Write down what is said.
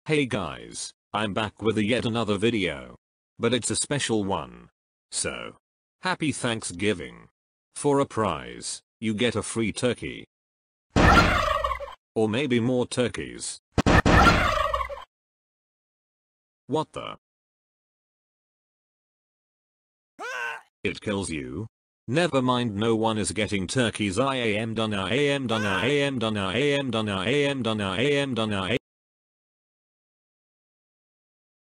Hey guys, I'm back with yet another video. But it's a special one. So, happy Thanksgiving. For a prize, you get a free turkey. Or maybe more turkeys. What the? It kills you? Never mind, no one is getting turkeys. I am done. I am done. I am done. I am done. I am done. I am done.